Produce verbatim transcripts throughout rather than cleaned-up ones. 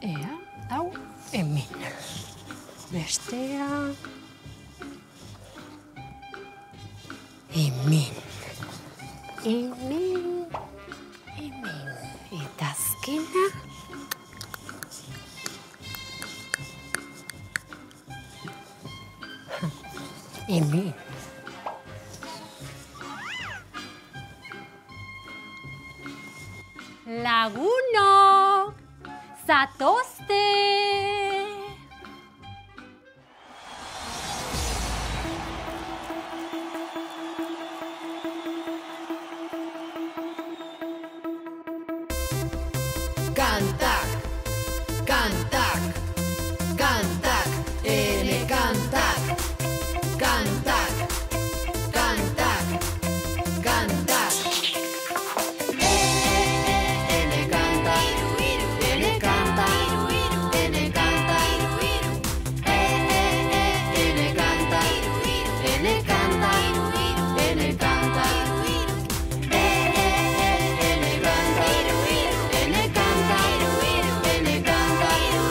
Ea, hau, hemen. Bestea... Hemen. Hemen. Hemen. Eta azkena... Hemen. Lagunok, zatozte! Kantak, kantak, kantak, ene kantak. Kantak, kantak, kantak. Ene kanta, ene kanta, ene kanta. Ene kanta, ene kanta, ene kanta. Ene kanta, ene kanta, ene kanta.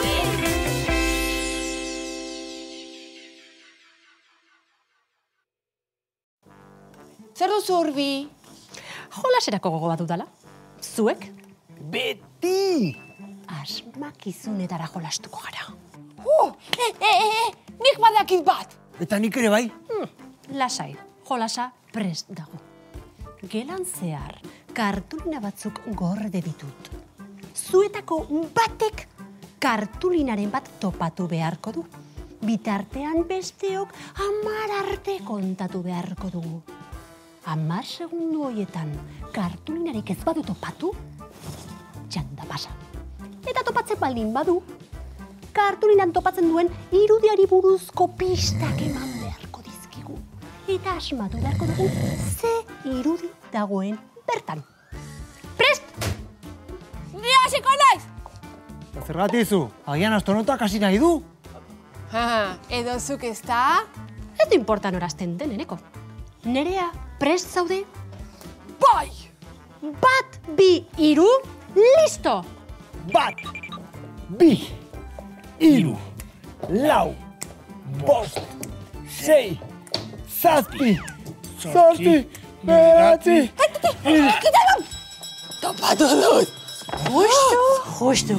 Zer duzu Urbi? Jolaserako gogo bat dudala. Zuek? Beti! Asmakizunetara jolastuko gara. Uh, e, e, e, nik badakit bat. Eta nik ere bai? Hmm, lasai, jolasa prest dago. Gelan zehar, kartulina batzuk gorde ditut. Zuetako batek kartulinaren bat topatu beharko du. Bitartean besteok hamar arte kontatu beharko dugu. Hamar segundu horietan kartulinarik ez badu topatu, txanda pasa. Eta topatzen baldin badu, kartulinan topatzen duen irudiari buruzko pistak eman beharko dizkigu. Eta asmatu beharko dugu ze irudi dagoen bertan. Prest! Ni hasiko naiz! Zergatik zu, agian astronotak hasi nahi du? Ha, edo zuk ez da? Ez du importan orazten den, eneko. Nerea, prest zaude? Bai! Bat, bi, iru, listo! Bat, bi, iru, lau, bost, sei, zazpi, zortzi, bederatzi... Kitalon! Topatu dut! Justu, justu.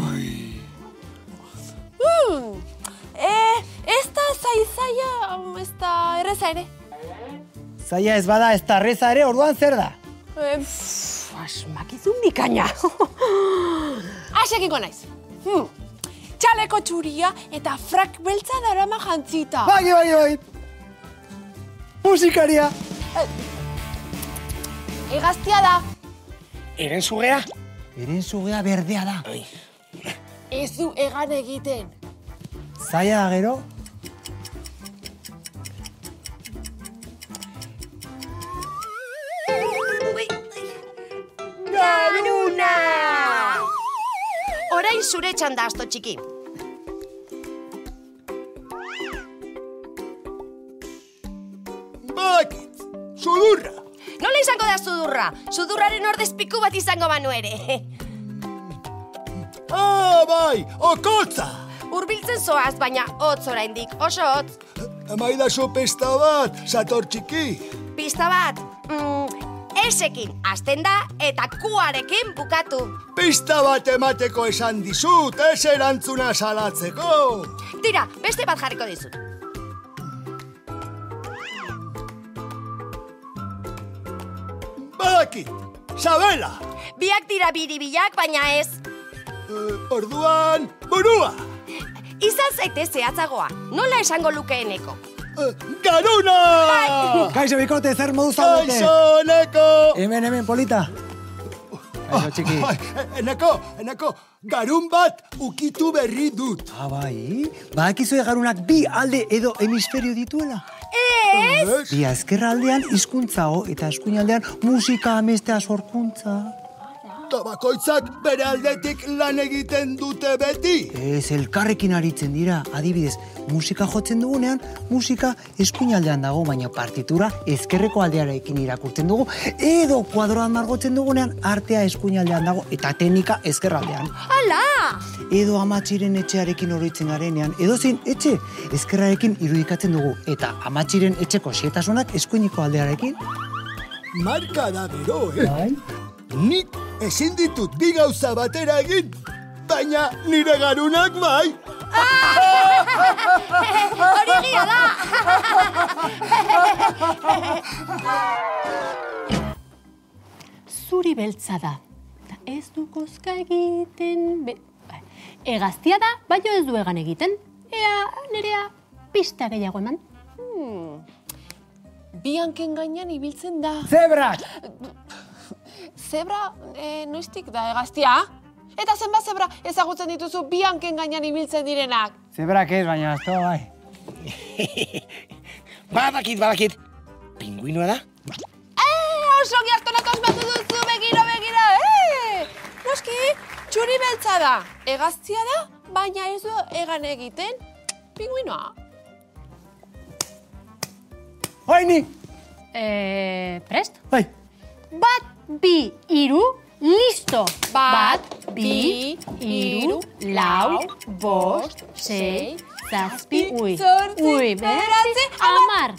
Hmm. Eh, ez da zaizaia, ez da erreza ere. Zaila ez bada ez da erreza ere, orduan zer da? Eh, Asmakizun bikaina. Asekiko naiz. Hmm. Txaleko txuria eta frak beltza darama jantzita. Bai, bai, bai! Musikaria! Egaztia da. Eren zugea? Eren zugea berdea da. Ez du egan egiten. Zaila da gero? Garuna! Orain zure txanda, asto txiki. Bakit! Sudurra! Nola izango da sudurra? Sudurraren ordez piku bat izango banu ere. Ah, bai! Okotza! Hurbiltzen zoaz, baina hotz oraindik, oso hotz. Amaidazu pesta bat, sator txiki. Pista bat, mm, esekin hasten da eta kuarekin bukatu. Pista bat emateko esan dizut, ez erantzuna salatzeko. Tira, beste bat jarriko dizut. Badakit! Sabela! Biak dira biribilak, baina ez. Uh, orduan, burua! Izan zaitez zehatzagoa, nola esango lukeeneko. Uh, garuna! Kaixo, bikote, zer modu zaude? Kaixo, Eneko! Hemen, hemen, polita. Kaixo, txiki. Eneko, Eneko, garun bat ukitu berri dut. Ah, bai? Badakizue garunak bi alde edo hemisferio dituela? Ez? Bi ezkerra aldean hizkuntza eta eskuin aldean musika, amestea, sorkuntza. Eta bakoitzak bere aldetik lan egiten dute beti. Ez, elkarrekin aritzen dira, adibidez, musika jotzen dugunean, musika eskuinaldean dago, baina partitura ezkerreko aldearekin irakurtzen dugu, edo kuadroan margotzen dugunean, artea eskuinaldean dago, eta teknika ezkerraldean. Hala! Edo amatxiren etxearekin oroitzen garenean, edo zein etxe ezkerrarekin irudikatzen dugu, eta amatxiren etxeko xehetasunak eskuineko aldearekin. Marka da bero, eh? Nik ezin ditut bi gauza batera egin, baina nire garunak bai. Hori egia da! Zuri beltza da. Ta ez du kozka egiten... Be... Egaztia da, baino ez du egan egiten. Ea, nerea, pista gehiago eman. Bi hanken gainean ibiltzen da. Zebrak! Zebra, eh, noiztik da egaztia? Eta zenbat zebra ezagutzen dituzu bi hanken gainean ibiltzen direnak? Zebrak ez, baina azto, bai. Badakit, badakit. Pinguinoa da? Eh, oso giartonak osmatu duzu, begira, begira, eh! Noski, txuri beltza da. Egaztia da, baina ez du egan egiten pinguinoa. Haini! Eh, prest? Bai. Bat, bi, iru, listo! Bat, bi, bi, iru, iru, lau, lau, bost, sei, zazpi, ui, zortzi, ui, bederatzi, amar.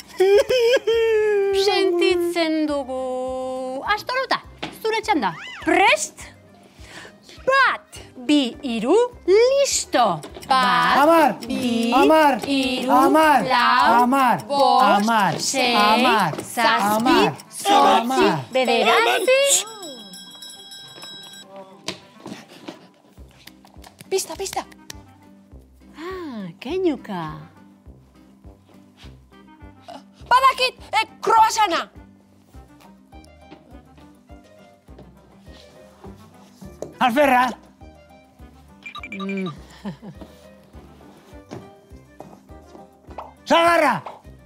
Sentitzen dugu. Astoluta, zure txanda. Prest? Bat, bi, iru, listo! Bat, Amar! bi, Amar! iru, Amar! lau, Amar! bost, Amar! sei, Amar! zazpi, Amar! zortzi, Amar! bederatzi... Pista, pista. Ah, keinuka. Badakit, eh, kroasana. Alferra! Sagarra!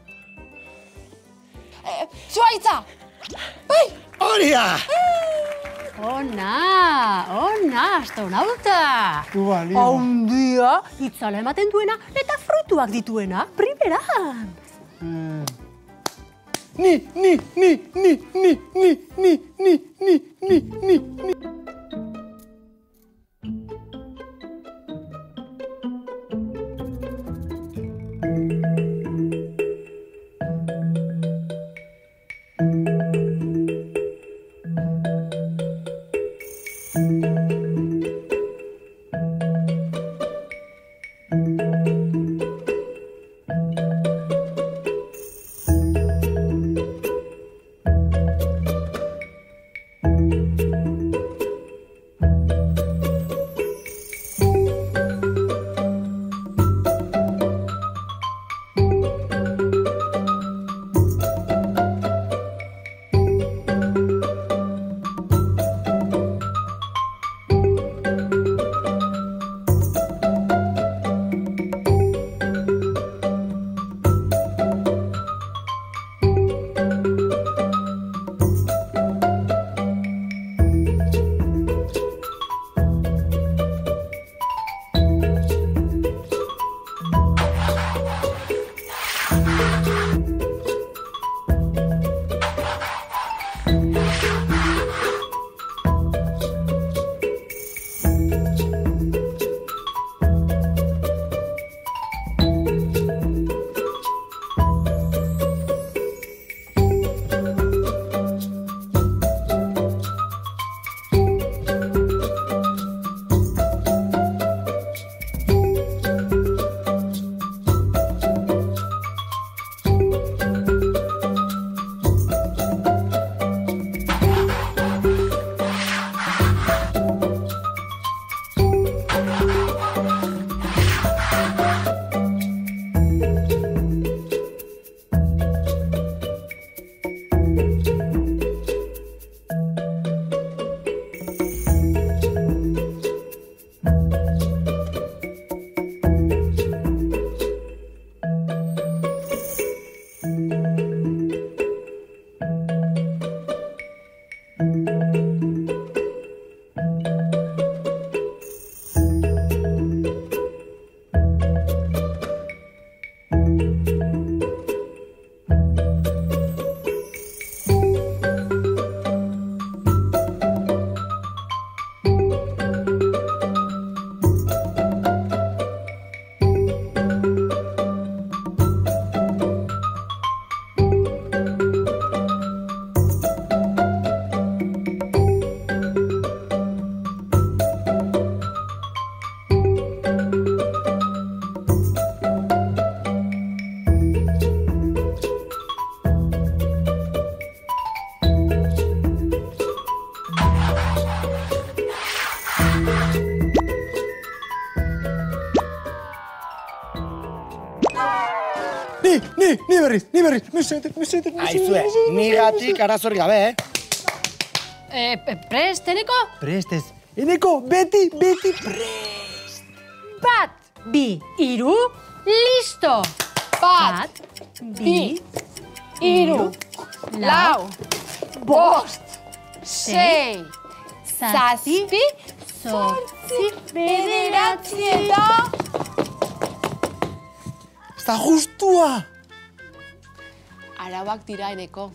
Eh, zuaitza. Bai, Hori da! Ona, ona, astronauta. Ubalio. Haundia, itzala ematen duena eta frutuak dituena, primeran. Ni, ni, ni, ni, ni, ni, ni, ni, ni, ni, ni, ni. ni, ni, ni berriz, ni berriz. Mesedez, mesedez, Aizue, nigatik arazorri gabe, eh? E, prest, Eneko? Prestez. Eneko, beti, beti prest. Bat, bi, iru, listo! Bat, bi, hiru, lau, bost, sei, zazpi, zortzi, bederatzi eta... Ez da justua. Arauak dira, Eneko.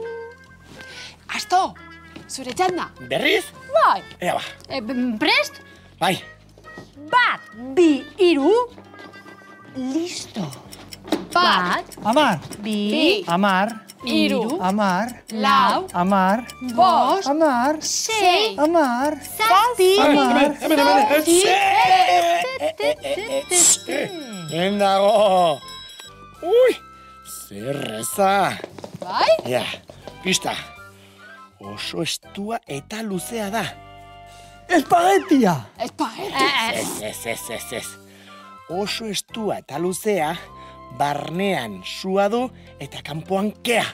Asto, zure txanda. Berriz? Bai. Ea ba, e, prest? bai. Bat, bi, iru, listo! Bat, Amar, bi, bi, amar, hiru, amar, lau, amar, bost, amar, sei, amar, zazpi, amar. Hemen, hemen, hemen, dago. Ui, zer eza. bai? Ja, pista. Oso estua eta luzea da. Espagetia. Espagueti. Ez, ez, ez, ez, ez. Oso estua eta luzea, barnean sua du eta kanpoan kea.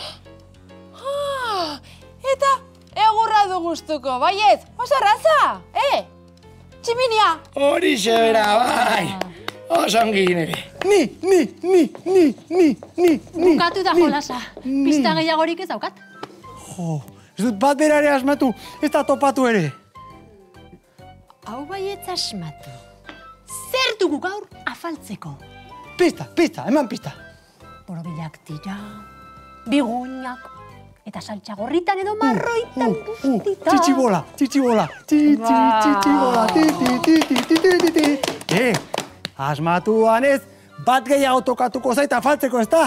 Ah, eta egurra du gustuko, baiet, oso erraza, eh? Tximinia. Hori xebera, bai. Oso ongi nire. Ni, ni, ni, ni, ni, ni, ni. bukatu da jolasa. Pista gehiagorik ez daukat. Jo, ez dut bat berare asmatu, ez da topatu ere. Hau baietz asmatu. Zer dugu gaur afaltzeko? Pista, pista, eman pista. Borobilak dira, biguñak, eta saltxagorritan edo marroitan Uh, bustita. txitxibola, txitxibola, txitxi, Ba. txitxibola, ti, ti, ti, ti, ti, ti, ti, ti. Eh, asmatuan ez, bat gehiago tokatuko zaita faltzeko, ez da?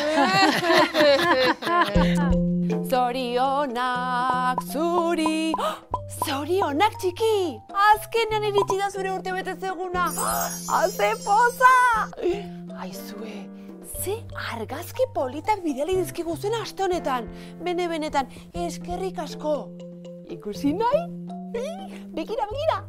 Zorionak zuri. Zorionak txiki. Azkenean iritsi da zure urte betetzeguna. Haze poza. Aizue, ze argazki politak bidali dizkigu zuen aste honetan. Bene benetan, eskerrik asko. Ikusi nahi? Begira, begira.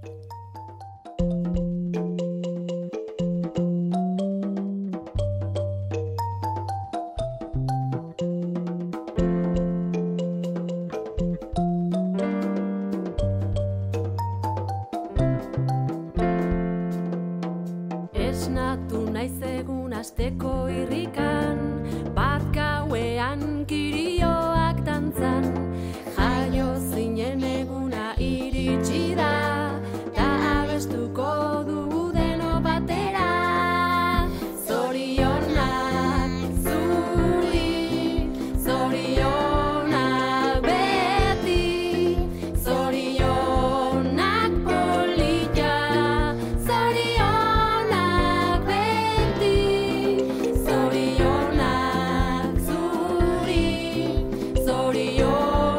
Esnatu naiz egun asteko irrikan, bat gauean kirioak dantzan, jaio zinen eguna iritsi da, ta abestuko dugu deno batera. Zorionak zuri, zorionak beti, zorionak polita, zorionak beti, zorionak zuri, zorionak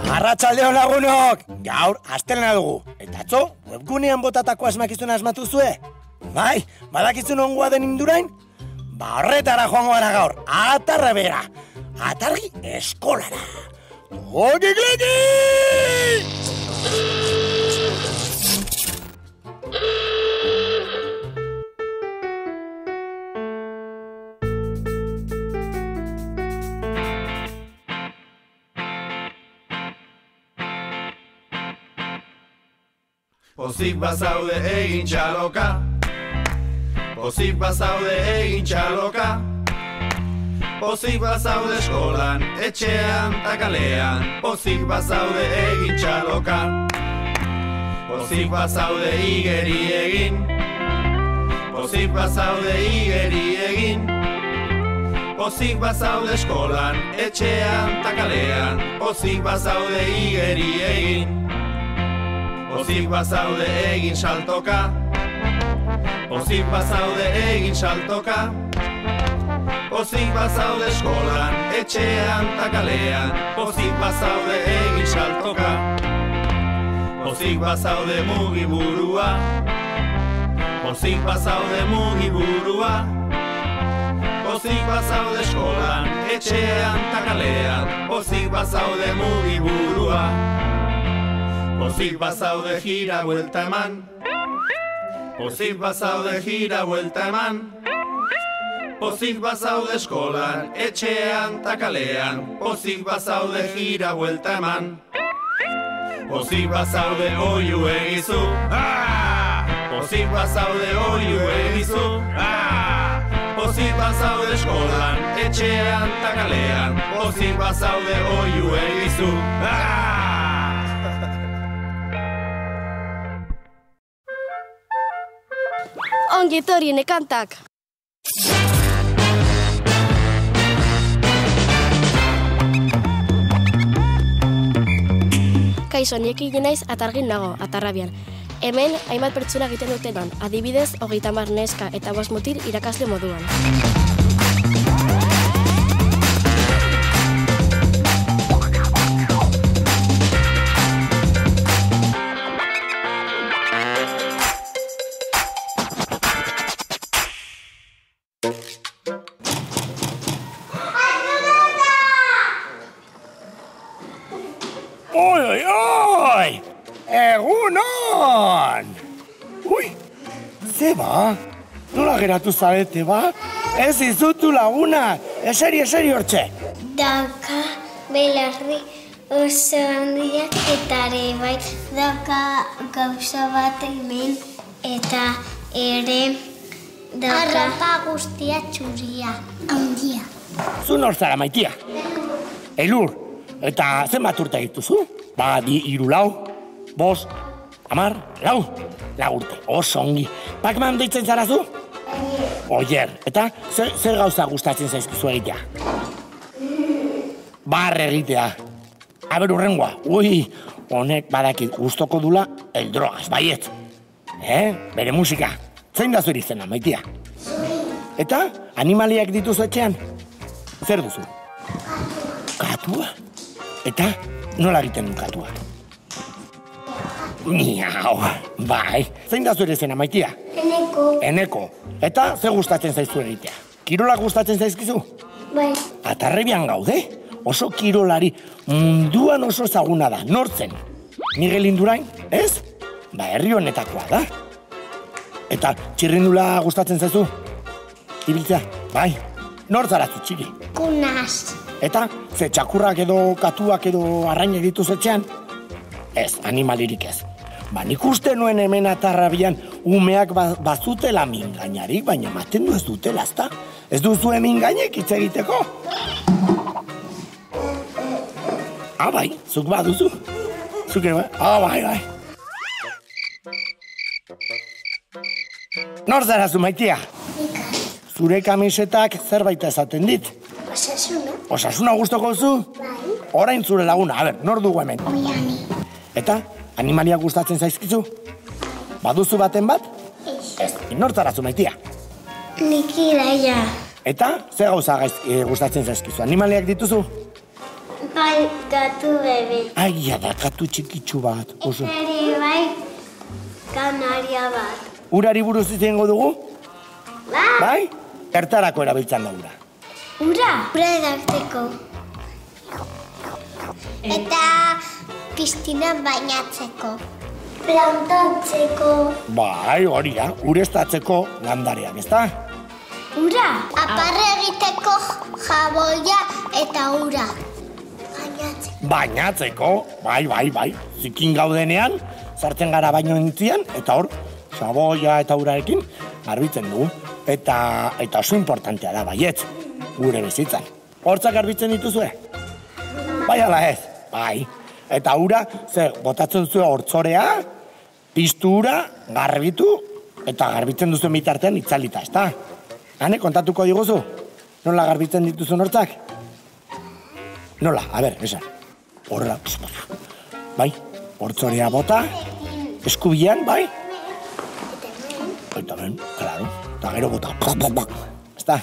Arratsaldeon lagunok! Gaur, astelena dugu. Eta atzo, webgunean botatako asmakizuna asmatu zue? Bai, badakizun ongoa den Indurain? Ba horretara joango gara gaur, atarra bera. Atargi eskolara. Ogiglegi! Pozik bazaude egin txaloka, pozik bazaude egin txaloka, pozik bazaude eskolan, etxean ta kalean, pozik bazaude egin txaloka, pozik bazaude igeri egin, pozik bazaude igeri egin, pozik bazaude eskolan, etxean ta kalean, pozik bazaude igeri egin. Pozik bazaude egin saltoka, pozik bazaude egin saltoka, pozik bazaude eskolan, etxean ta kalean, pozik bazaude egin saltoka, pozik bazaude mugiburua, pozik bazaude mugiburua, pozik bazaude eskolan, etxean ta kalean, pozik bazaude mugiburua. Pozik bazaude gira buelta eman, pozik bazaude gira buelta eman, pozik bazaude eskolan, etxean ta kalean, pozik bazaude gira buelta eman, pozik bazaude oiu egizu, pozik bazaude oiu egizu, pozik bazaude eskolan, etxean ta kalean, pozik bazaude oiu egizu. Ongi etorri nekantak. Kaixo, niek naiz atargin nago, Atarrabian. Hemen, hainbat pertsona egiten dutenan, adibidez, hogeita hamar neska eta bost mutil irakasle moduan. Oi, oi, oi! Egunon! Ui, ze ba? Nola geratu zarete ba? Ez izutu laguna! Eseri, eseri hortxe! Dauka belarri oso handiak eta ere bai dauka gauza bat hemen eta ere dauka arrapa guztia txuria handia. Zu nor zara, Maitia? Elur, eta zenbat urte dituzu? Ba, di hiru lau, bost, hamar, lau, lau urte, oso ongi. Pac-Man deitzen zara zu? Oier, eta zer, zer gauza gustatzen zaizkizu egitea? Barre egitea. Aber urrengoa, ui, honek badakit gustoko dula el drogas, baiet. Eh? Bere musika. Zein da zuri zena, Maitia? Eta, animaliak dituzu etxean? Zer duzu? Katua? Eta, nola egiten du katua? Miau, bai. Zein da zure zena, Maitia? Eneko. Eneko. Eta, ze gustatzen zaizu egitea? Kirolak gustatzen zaizkizu? Bai. Atarrebian gaude, oso kirolari munduan oso ezaguna da. Nortzen? Miguel Indurain, ez? Ba, herri honetakoa da. Eta, txirrindula gustatzen zaizu? Ibiltzea, bai. Nor zarazu, txiki? Kunaz. Eta, ze txakurrak edo katuak edo arrainak dituz etxean? Ez, animalirik ez. Ba, nik uste nuen hemen Atarrabian umeak ba, bazutela mingainarik, baina ematen du ez dutela, ezta? Ez duzu mingainek hitz egiteko? Ah, bai, zuk baduzu. Zuk ere, ah, bai, bai. Nor zarazu, Maitia? Zure kamisetak zerbait esaten dit. Osasuna. Osasuna gustoko zu? Bai. Orain zure laguna, a ber, nor dugu hemen? Oiani. Eta, animaliak gustatzen zaizkizu? Baduzu baten bat? Ez. Ez, nor zarazu, Maitia? Nik iraia. Eta, ze gauza gaiz, e, gustatzen zaizkizu? Animaliak dituzu? Bai, gatu bebe. Aia da, katu txikitsu bat. Oso. Eri bai, kanaria bat. Urari buruz izango dugu? Bai. Bai? Ertarako erabiltzen da ura. Ura? Ura edakteko. Eta piztinan bainatzeko. Plantatzeko. Bai, hori da, ureztatzeko landareak, ezta? Ura? Aparre egiteko jaboia eta ura. Bainatzeko. Bainatzeko, bai, bai, bai. Zikin gaudenean, sartzen gara baino intzian, eta hor, saboia eta urarekin garbitzen dugu. Eta, eta oso importantea da, baiet, gure bizitzan. Hortzak garbitzen dituzue? Bai ala ez, bai. Eta ura, ze, botatzen zuen hortzorea, piztu ura, garbitu, eta garbitzen duzuen bitartean itzalita, ezta? Hane, kontatuko diguzu? Nola garbitzen dituzun hortzak? Nola, a ber, esan. Horrela, bai, hortzorea bota, eskubian, bai? Eta ben, klaro, eta gero bota, pak, pak, pak, ezta?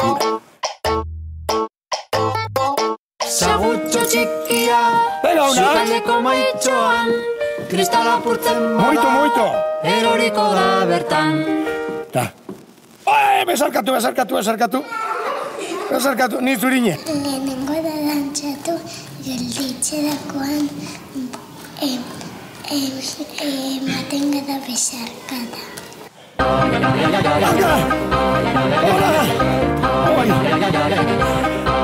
Sagutxo txikia, Venga, una. sukaldeko maitxoan, kristala apurtzen bada, Moito, moito. eroriko da bertan. Ta. Ai, besarkatu, besarkatu, besarkatu. Besarkatu, ni zurine. Lehenengo da dantzatu, gelditzerakoan em, em, ematen gara besarkada. Venga. Hola. Oi.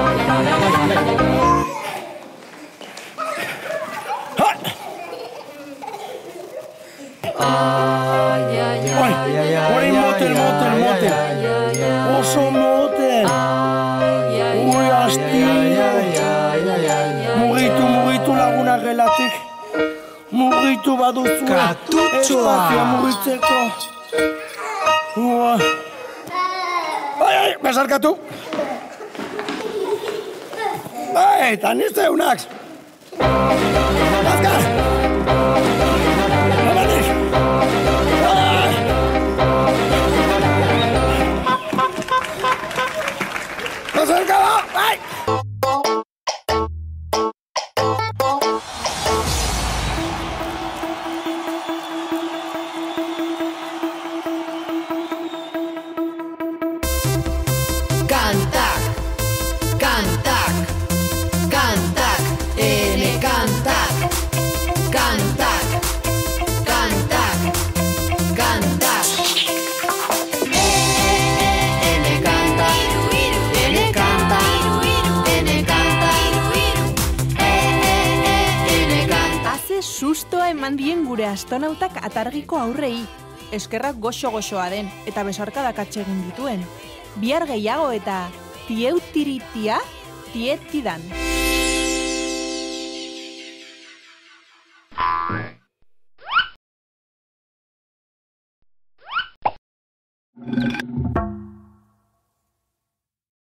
Ai, ai, Oi, orain motel, motel, motel. Oso motel. Ui, astilla. Mugitu, mugitu laguna gelatik. Mugitu baduzu. Katutxoa. Espazioa mugitzeko. Ua. Ai, ai, besarkatu. Ai, eta nizte unak. Azkar. Abatik. Acercada, bai! Kantak, kantak, kantak, ene kantak, kantak, kantak, kantak. Ene kanta, ene kanta, ene kanta, ene kanta. Haze sustoa eman dien gure astronautak atargiko aurrei. Eskerrak goxo-goxoa den eta besarkadak atsegin dituen. Bihar gehiago eta tieutiritia tietidan.